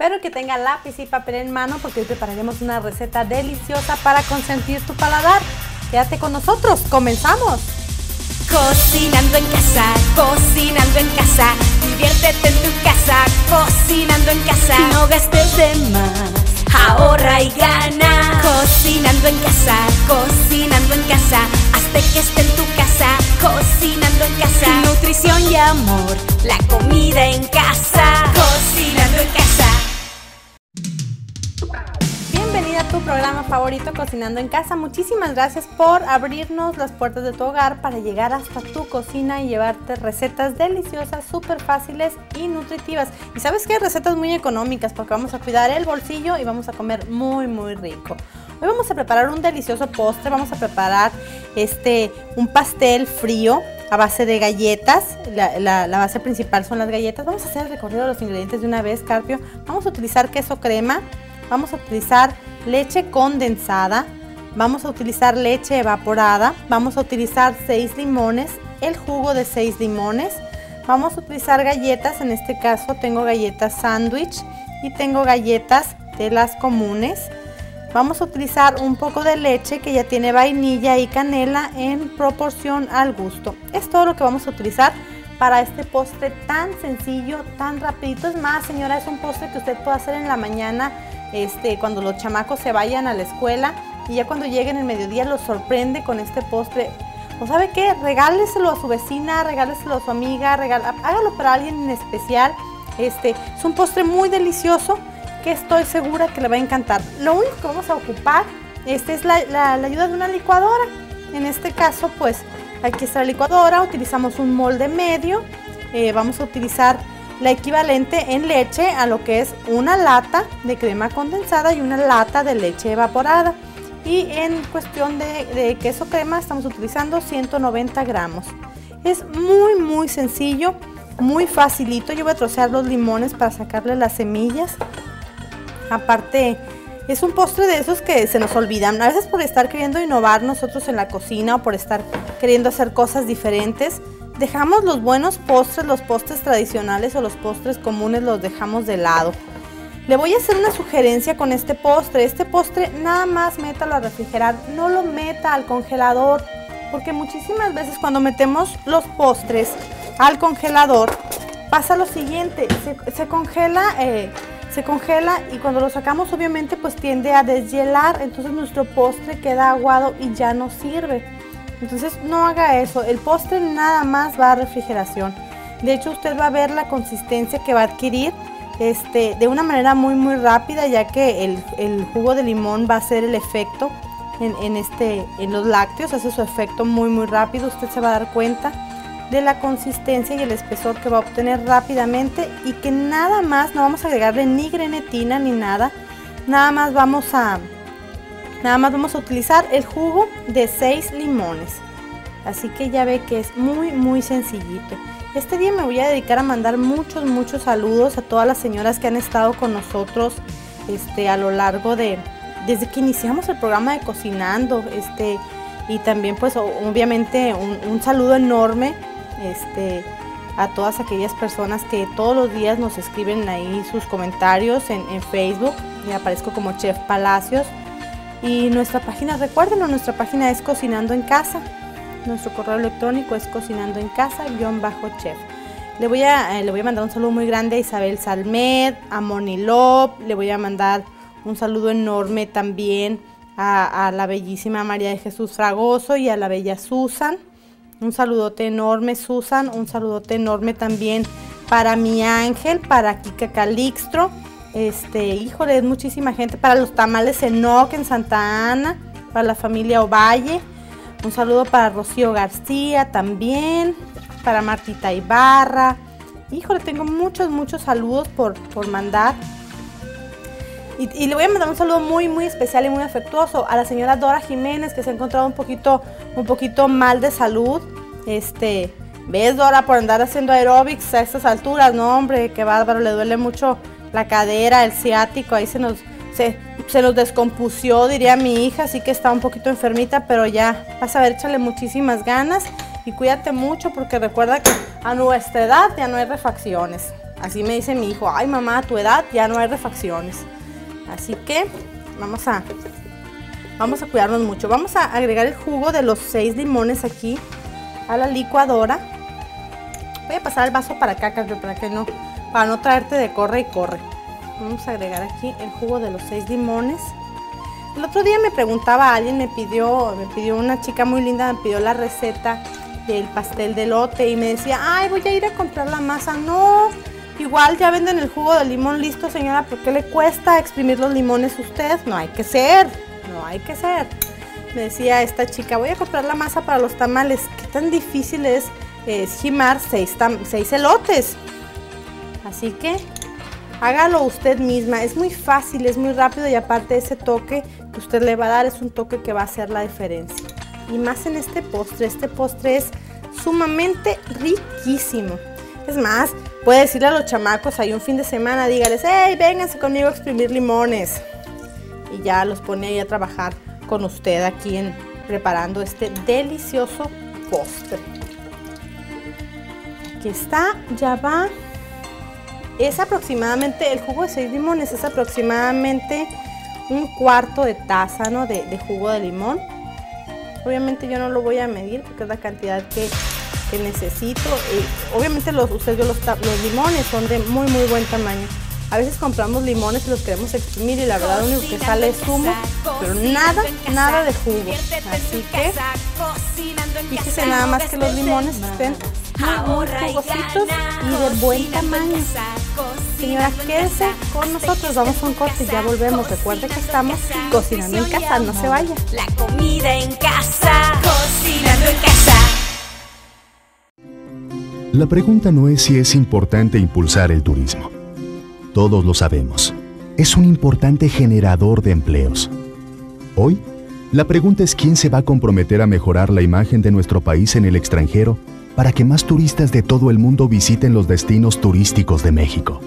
Espero que tenga lápiz y papel en mano porque hoy prepararemos una receta deliciosa para consentir tu paladar. Quédate con nosotros, ¡comenzamos! Cocinando en casa, diviértete en tu casa, cocinando en casa. No gastes de más, ahorra y gana. Cocinando en casa, hazte que esté en tu casa, cocinando en casa. Nutrición y amor, la comida en casa, cocinando en casa. Bienvenida a tu programa favorito, Cocinando en Casa. Muchísimas gracias por abrirnos las puertas de tu hogar para llegar hasta tu cocina y llevarte recetas deliciosas, súper fáciles y nutritivas. Y sabes qué, recetas muy económicas porque vamos a cuidar el bolsillo y vamos a comer muy rico. Hoy vamos a preparar un delicioso postre. Vamos a preparar un pastel frío a base de galletas. La base principal son las galletas. Vamos a hacer el recorrido de los ingredientes de una vez, Carpio. Vamos a utilizar queso crema. Vamos a utilizar leche condensada, vamos a utilizar leche evaporada, vamos a utilizar 6 limones, el jugo de 6 limones, vamos a utilizar galletas, en este caso tengo galletas sándwich y tengo galletas de las comunes. Vamos a utilizar un poco de leche que ya tiene vainilla y canela en proporción al gusto. Es todo lo que vamos a utilizar para este postre tan sencillo, tan rapidito. Es más, señora, es un postre que usted puede hacer en la mañana, cuando los chamacos se vayan a la escuela, y ya cuando lleguen el mediodía los sorprende con este postre. ¿O sabe qué? Regáleselo a su vecina, regáleselo a su amiga, hágalo para alguien en especial. Es un postre muy delicioso que estoy segura que le va a encantar. Lo único que vamos a ocupar es la ayuda de una licuadora. En este caso, pues, aquí está la licuadora. Utilizamos un molde medio. Vamos a utilizar la equivalente en leche a lo que es una lata de crema condensada y una lata de leche evaporada. Y en cuestión de queso crema estamos utilizando 190 gramos. Es muy sencillo, muy facilito. Yo voy a trocear los limones para sacarle las semillas. Aparte, es un postre de esos que se nos olvidan. A veces por estar queriendo innovar nosotros en la cocina o por estar queriendo hacer cosas diferentes, dejamos los buenos postres, los postres tradicionales o los postres comunes los dejamos de lado. Le voy a hacer una sugerencia con este postre. Este postre nada más métalo a refrigerar, no lo meta al congelador, porque muchísimas veces cuando metemos los postres al congelador pasa lo siguiente, se congela y cuando lo sacamos obviamente pues tiende a deshielar, entonces nuestro postre queda aguado y ya no sirve. Entonces no haga eso, el postre nada más va a refrigeración. De hecho usted va a ver la consistencia que va a adquirir de una manera muy rápida, ya que el jugo de limón va a hacer el efecto en los lácteos, hace su efecto muy rápido. Usted se va a dar cuenta de la consistencia y el espesor que va a obtener rápidamente, y que nada más, no vamos a agregarle ni grenetina ni nada, nada más vamos a utilizar el jugo de 6 limones. Así que ya ve que es muy sencillito. Este día me voy a dedicar a mandar muchos saludos a todas las señoras que han estado con nosotros a lo largo desde que iniciamos el programa de Cocinando, y también pues obviamente un saludo enorme a todas aquellas personas que todos los días nos escriben ahí sus comentarios en Facebook. Me aparezco como Chef Palacios. Y nuestra página, recuérdenlo, nuestra página es Cocinando en Casa. Nuestro correo electrónico es cocinandoencasa_chef. Le voy a mandar un saludo muy grande a Isabel Salmed, a Moni Love. Le voy a mandar un saludo enorme también a la bellísima María de Jesús Fragoso y a la bella Susan. Un saludote enorme, Susan. Un saludote enorme también para mi ángel, para Kika Calixtro. Híjole, es muchísima gente. Para los tamales Enoc en Santa Ana, para la familia Ovalle. Un saludo para Rocío García también, para Martita Ibarra. Híjole, tengo muchos saludos por mandar. Y le voy a mandar un saludo muy especial y muy afectuoso a la señora Dora Jiménez, que se ha encontrado un poquito mal de salud. ¿Ves, Dora, por andar haciendo aeróbics a estas alturas? No, hombre, qué bárbaro, le duele mucho la cadera, el ciático, ahí se nos descompusió, diría mi hija, así que está un poquito enfermita, pero ya vas a ver, échale muchísimas ganas y cuídate mucho, porque recuerda que a nuestra edad ya no hay refacciones. así me dice mi hijo, ay mamá, a tu edad ya no hay refacciones. Así que vamos a cuidarnos mucho. Vamos a agregar el jugo de los 6 limones aquí a la licuadora. Voy a pasar el vaso para acá, Carlos, para no traerte de corre y corre. Vamos a agregar aquí el jugo de los 6 limones. El otro día me preguntaba alguien, me pidió una chica muy linda, me pidió la receta del pastel de elote y me decía, ay, voy a ir a comprar la masa. No, igual ya venden el jugo de limón listo, señora, ¿por qué le cuesta exprimir los limones a usted? No hay que ser. Me decía esta chica, voy a comprar la masa para los tamales. ¿Qué tan difícil es esquimar 6 elotes? Así que hágalo usted misma, es muy fácil, es muy rápido y aparte ese toque que usted le va a dar es un toque que va a hacer la diferencia. Y más en este postre es sumamente riquísimo. Es más, puede decirle a los chamacos ahí un fin de semana, dígales, hey, vénganse conmigo a exprimir limones. Y ya los pone ahí a trabajar con usted aquí preparando este delicioso postre. Aquí está, ya va. Es aproximadamente, el jugo de 6 limones es aproximadamente un cuarto de taza, ¿no? de jugo de limón. Obviamente yo no lo voy a medir porque es la cantidad que necesito. Obviamente los limones son de muy buen tamaño. A veces compramos limones y los queremos exprimir y la verdad lo único que sale es zumo, pero nada de jugo. Así que fíjese nada más que los limones estén muy jugositos y de buen tamaño. Señora, quédese con nosotros, vamos a un corte y ya volvemos. Recuerde que estamos cocinando en casa, no se vaya. La comida en casa, cocinando en casa. La pregunta no es si es importante impulsar el turismo. Todos lo sabemos. Es un importante generador de empleos. Hoy, la pregunta es quién se va a comprometer a mejorar la imagen de nuestro país en el extranjero para que más turistas de todo el mundo visiten los destinos turísticos de México.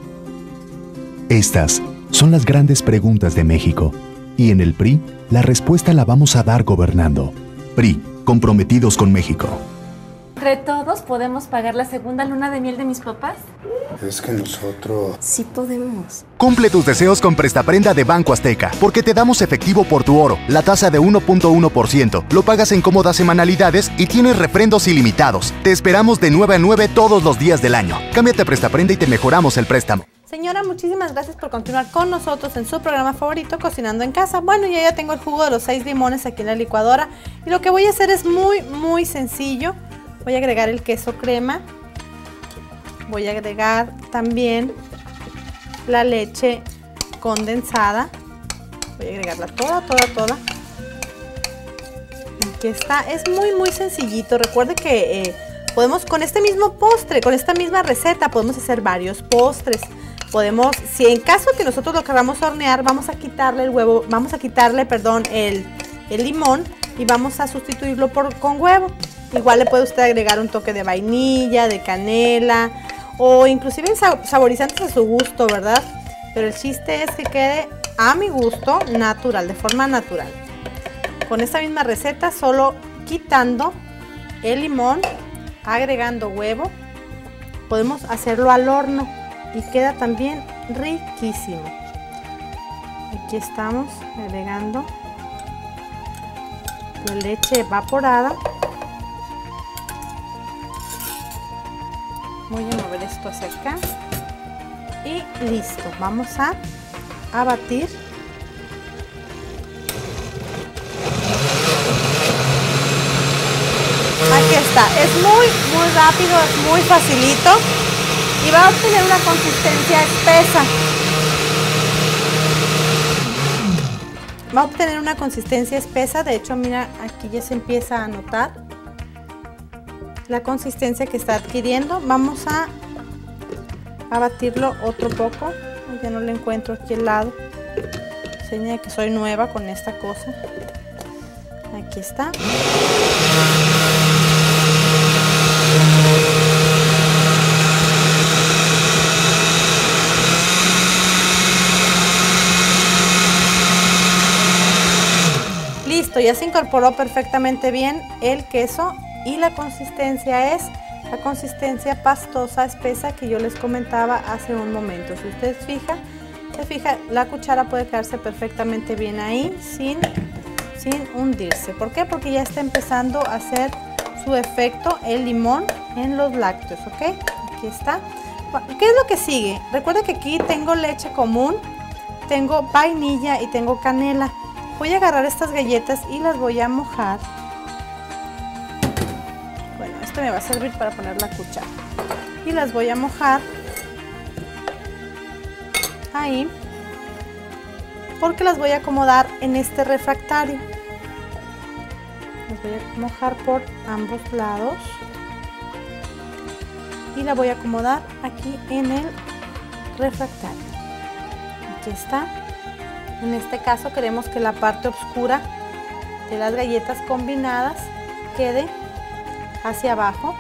Estas son las grandes preguntas de México. Y en el PRI, la respuesta la vamos a dar gobernando. PRI, comprometidos con México. ¿Entre todos podemos pagar la segunda luna de miel de mis papás? Es que nosotros... Sí podemos. Cumple tus deseos con Prestaprenda de Banco Azteca, porque te damos efectivo por tu oro, la tasa de 1.1%. Lo pagas en cómodas semanalidades y tienes refrendos ilimitados. Te esperamos de 9 a 9 todos los días del año. Cámbiate a Prestaprenda y te mejoramos el préstamo. Señora, muchísimas gracias por continuar con nosotros en su programa favorito, Cocinando en Casa. Bueno, ya tengo el jugo de los 6 limones aquí en la licuadora y lo que voy a hacer es muy sencillo. Voy a agregar el queso crema, voy a agregar también la leche condensada, voy a agregarla toda. Aquí está, es muy sencillito. Recuerde que podemos con este mismo postre, con esta misma receta, podemos hacer varios postres. Podemos, si en caso que nosotros lo queramos hornear, vamos a quitarle el limón y vamos a sustituirlo con huevo. Igual le puede usted agregar un toque de vainilla, de canela o inclusive saborizantes a su gusto, ¿verdad? Pero el chiste es que quede a mi gusto natural, de forma natural. Con esta misma receta, solo quitando el limón, agregando huevo, podemos hacerlo al horno y queda también riquísimo. Aquí estamos agregando la leche evaporada. Voy a mover esto hacia acá y listo, vamos a batir. Aquí está, es muy rápido, es muy facilito y va a obtener una consistencia espesa. Va a obtener una consistencia espesa, de hecho mira, aquí ya se empieza a notar la consistencia que está adquiriendo. Vamos a batirlo otro poco. Ya no le encuentro aquí el lado. Señala que soy nueva con esta cosa. Aquí está. Listo, ya se incorporó perfectamente bien el queso y la consistencia es la consistencia pastosa, espesa que yo les comentaba hace un momento. Si ustedes se fija, la cuchara puede quedarse perfectamente bien ahí sin hundirse. ¿Por qué? Porque ya está empezando a hacer su efecto el limón en los lácteos, ¿ok? Aquí está. ¿Qué es lo que sigue? Recuerda que aquí tengo leche común, tengo vainilla y tengo canela. Voy a agarrar estas galletas y las voy a mojar. Bueno, esto me va a servir para poner la cuchara. Y las voy a mojar ahí, porque las voy a acomodar en este refractario. Las voy a mojar por ambos lados y la voy a acomodar aquí en el refractario. Aquí está. En este caso queremos que la parte oscura de las galletas combinadas quede hacia abajo.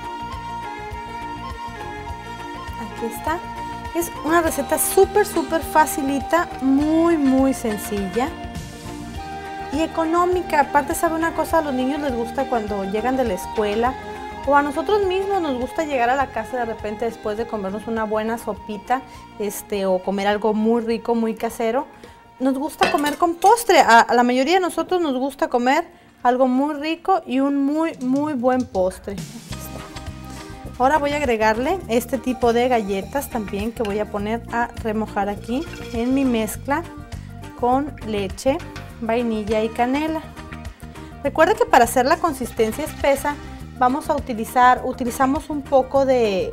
Aquí está. Es una receta súper facilita, muy sencilla y económica. Aparte, ¿sabe una cosa? A los niños les gusta cuando llegan de la escuela, o a nosotros mismos nos gusta llegar a la casa de repente después de comernos una buena sopita, o comer algo muy rico, muy casero. Nos gusta comer con postre. A la mayoría de nosotros nos gusta comer algo muy rico y un muy buen postre. Ahora voy a agregarle este tipo de galletas también, que voy a poner a remojar aquí en mi mezcla con leche, vainilla y canela. Recuerda que para hacer la consistencia espesa vamos a utilizamos un poco de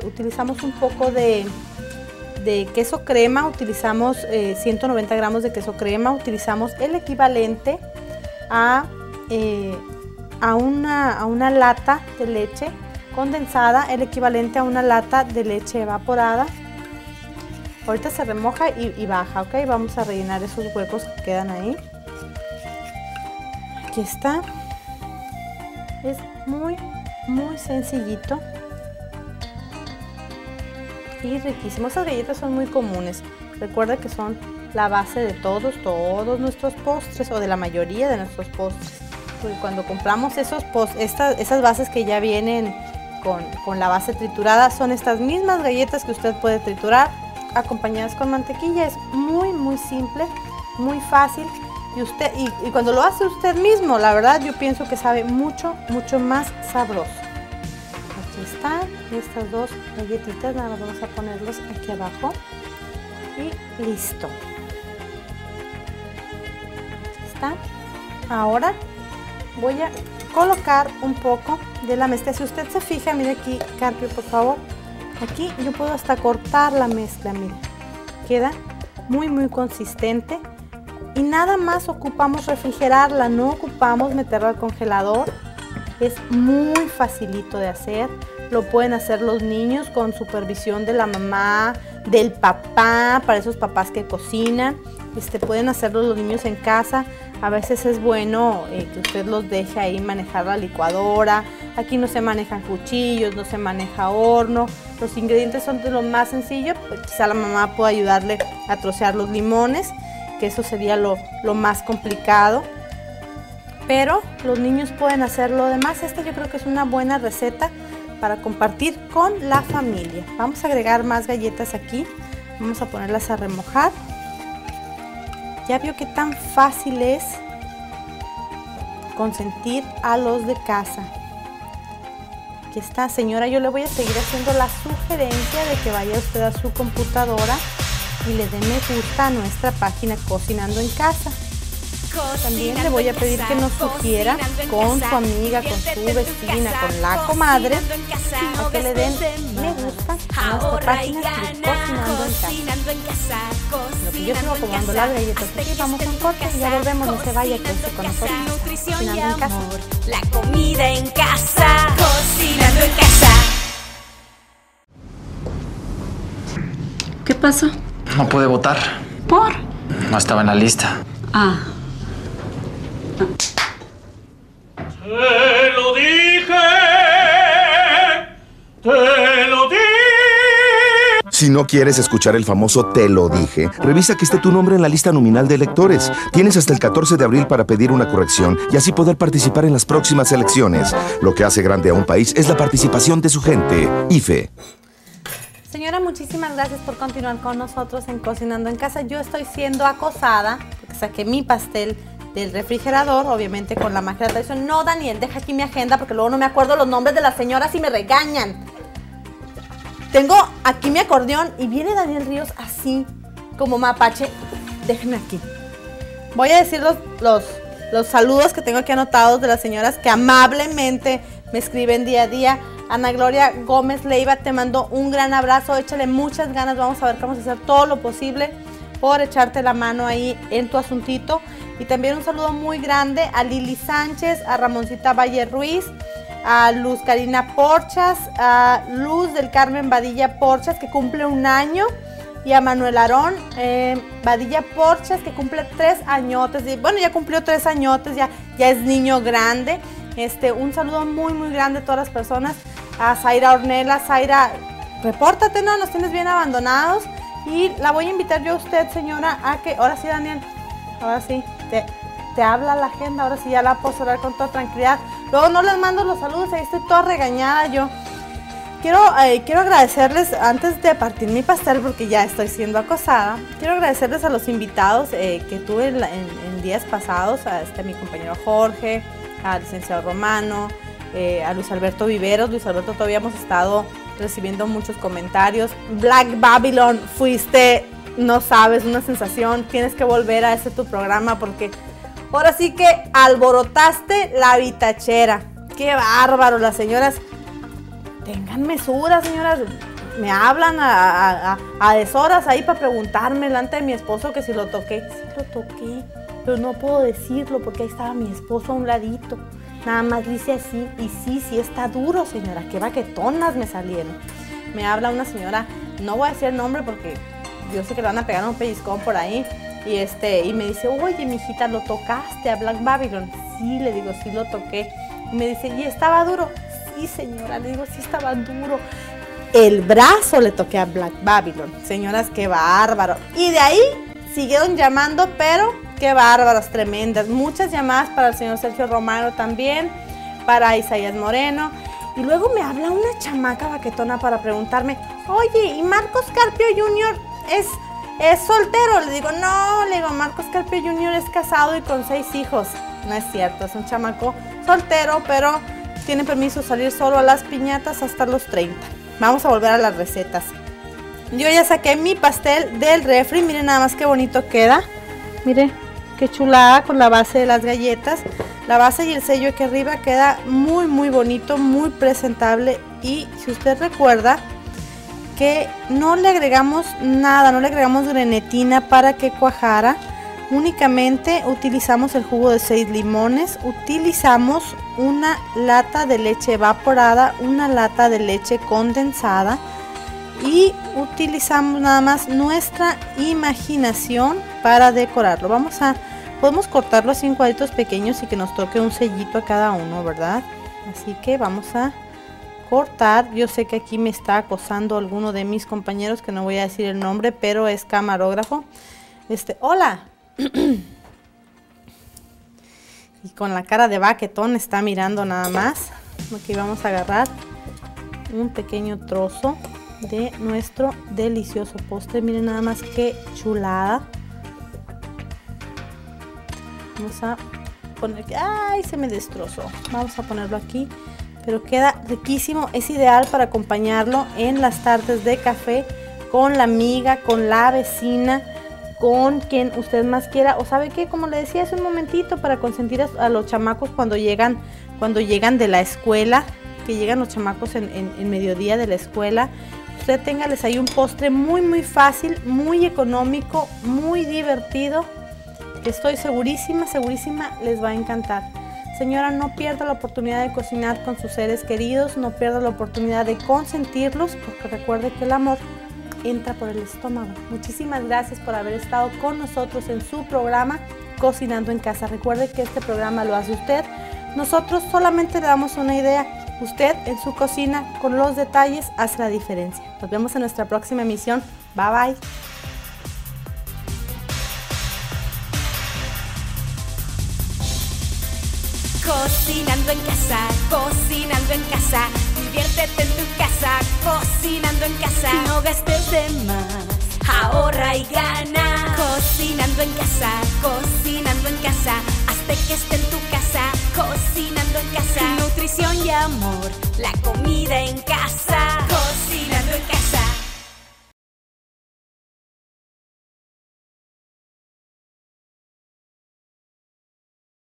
queso crema, utilizamos 190 gramos de queso crema, utilizamos el equivalente a una lata de leche condensada, el equivalente a una lata de leche evaporada. Ahorita se remoja y baja, ¿ok? Vamos a rellenar esos huecos que quedan ahí. Aquí está. Es muy sencillito y riquísimo. Esas galletas son muy comunes. Recuerda que son la base de todos nuestros postres, o de la mayoría de nuestros postres. Porque cuando compramos esas bases que ya vienen con la base triturada, son estas mismas galletas que usted puede triturar acompañadas con mantequilla. Es muy simple, muy fácil, y cuando lo hace usted mismo, la verdad yo pienso que sabe mucho más sabroso. Aquí están estas dos galletitas, nada más vamos a ponerlas aquí abajo y listo. Aquí está. Ahora voy a colocar un poco de la mezcla. Si usted se fija, mire aquí, Carpio, por favor, aquí yo puedo hasta cortar la mezcla, mire, queda muy consistente, y nada más ocupamos refrigerarla, no ocupamos meterla al congelador. Es muy facilito de hacer, lo pueden hacer los niños con supervisión de la mamá, del papá, para esos papás que cocinan. Pueden hacerlo los niños en casa. A veces es bueno que usted los deje ahí manejar la licuadora. Aquí no se manejan cuchillos, no se maneja horno. Los ingredientes son de lo más sencillo. Pues quizá la mamá pueda ayudarle a trocear los limones, que eso sería lo más complicado. Pero los niños pueden hacer lo demás. Yo creo que es una buena receta para compartir con la familia. Vamos a agregar más galletas aquí. Vamos a ponerlas a remojar. Ya vio qué tan fácil es consentir a los de casa. Aquí está, señora, yo le voy a seguir haciendo la sugerencia de que vaya usted a su computadora y le dé me gusta a nuestra página Cocinando en Casa. También le voy a pedir que nos sugiera con su amiga, con su vecina, con la comadre, a que le den me gusta a nuestra página de Cocinando en Casa. Lo que yo sigo acomodando las galletas aquí, vamos a un corte y ya volvemos, no se vaya, que esté con nosotros. Cocinando en Casa. La comida en casa, Cocinando en Casa. ¿Qué pasó? No pude votar. ¿Por? No estaba en la lista. Ah. Te lo dije, te lo dije. Si no quieres escuchar el famoso "te lo dije", revisa que esté tu nombre en la lista nominal de electores. Tienes hasta el 14 de abril para pedir una corrección y así poder participar en las próximas elecciones. Lo que hace grande a un país es la participación de su gente. IFE. Señora, muchísimas gracias por continuar con nosotros en Cocinando en Casa. Yo estoy siendo acosada porque saqué mi pastel del refrigerador, obviamente con la magia de la tradición. No, Daniel, deja aquí mi agenda porque luego no me acuerdo los nombres de las señoras y me regañan. Tengo aquí mi acordeón y viene Daniel Ríos así, como mapache. Déjenme aquí. Voy a decir los saludos que tengo aquí anotados de las señoras que amablemente me escriben día a día. Ana Gloria Gómez Leiva, te mando un gran abrazo, échale muchas ganas, vamos a ver que vamos a hacer todo lo posible por echarte la mano ahí en tu asuntito. Y también un saludo muy grande a Lili Sánchez, a Ramoncita Valle Ruiz, a Luz Karina Porchas, a Luz del Carmen Badilla Porchas, que cumple 1 año, y a Manuel Aarón Badilla Porchas, que cumple 3 añotes. Y bueno, ya cumplió 3 añotes, ya es niño grande. Un saludo muy, muy grande a todas las personas. A Zaira Ornella. Zaira, repórtate, ¿no? Nos tienes bien abandonados. Y la voy a invitar yo a usted, señora, a que... Ahora sí, Daniel, ahora sí, te habla la agenda, ahora sí ya la puedo cerrar con toda tranquilidad. Luego no les mando los saludos, ahí estoy toda regañada yo. Quiero agradecerles, antes de partir mi pastel, porque ya estoy siendo acosada, quiero agradecerles a los invitados que tuve en días pasados, a mi compañero Jorge, al licenciado Romano, a Luis Alberto Viveros. Luis Alberto, todavía hemos estado recibiendo muchos comentarios. Black Babylon, fuiste, no sabes, una sensación. Tienes que volver a ese tu programa porque ahora sí que alborotaste la vitachera. Qué bárbaro, las señoras. Tengan mesura, señoras. Me hablan a deshoras ahí para preguntarme delante de mi esposo que si lo toqué. Sí lo toqué, pero no puedo decirlo porque ahí estaba mi esposo a un ladito. Nada más dice así, y sí está duro, señora, qué baquetonas me salieron. Me habla una señora, no voy a decir el nombre porque yo sé que le van a pegar un pellizcón por ahí, y me dice, oye, mijita, ¿lo tocaste a Black Babylon? Sí, le digo, sí lo toqué. Y me dice, ¿y estaba duro? Sí, señora, le digo, sí estaba duro. El brazo le toqué a Black Babylon. Señoras, qué bárbaro. Y de ahí siguieron llamando, pero... qué bárbaras, tremendas. Muchas llamadas para el señor Sergio Romano también, para Isaías Moreno. Y luego me habla una chamaca baquetona para preguntarme, oye, ¿y Marcos Carpio Jr. es soltero? Le digo, no, le digo, Marcos Carpio Jr. es casado y con 6 hijos. No es cierto, es un chamaco soltero, pero tiene permiso de salir solo a las piñatas hasta los 30. Vamos a volver a las recetas. Yo ya saqué mi pastel del refri, miren nada más qué bonito queda. Mire, qué chulada con la base de las galletas. La base y el sello aquí arriba queda muy, muy bonito, muy presentable. Y si usted recuerda que no le agregamos nada, no le agregamos grenetina para que cuajara. Únicamente utilizamos el jugo de 6 limones, utilizamos una lata de leche evaporada, una lata de leche condensada. Y utilizamos nada más nuestra imaginación para decorarlo. Podemos cortarlo así en cuadritos pequeños y que nos toque un sellito a cada uno, ¿verdad? Así que vamos a cortar. Yo sé que aquí me está acosando alguno de mis compañeros, que no voy a decir el nombre, pero es camarógrafo. Hola. Y con la cara de baquetón está mirando nada más. Aquí vamos a agarrar un pequeño trozo de nuestro delicioso postre. Miren nada más qué chulada. Vamos a poner, ay, se me destrozó. Vamos a ponerlo aquí, pero queda riquísimo. Es ideal para acompañarlo en las tardes de café con la amiga, con la vecina, con quien usted más quiera. O sabe qué, como le decía hace un momentito, para consentir a los chamacos cuando llegan de la escuela, que llegan los chamacos en mediodía de la escuela. Usted téngales ahí un postre muy, muy fácil, muy económico, muy divertido, que estoy segurísima les va a encantar. Señora, no pierda la oportunidad de cocinar con sus seres queridos, no pierda la oportunidad de consentirlos, porque recuerde que el amor entra por el estómago. Muchísimas gracias por haber estado con nosotros en su programa Cocinando en Casa. Recuerde que este programa lo hace usted. Nosotros solamente le damos una idea, Usted en su cocina, con los detalles, hace la diferencia. Nos vemos en nuestra próxima emisión. Bye bye. Cocinando en casa, cocinando en casa. Diviértete en tu casa, cocinando en casa. No gastes de más, ahorra y gana. Cocinando en casa, cocinando en casa. Hazte que esté en tu casa, cocinando en casa. Nutrición y amor, la comida en casa.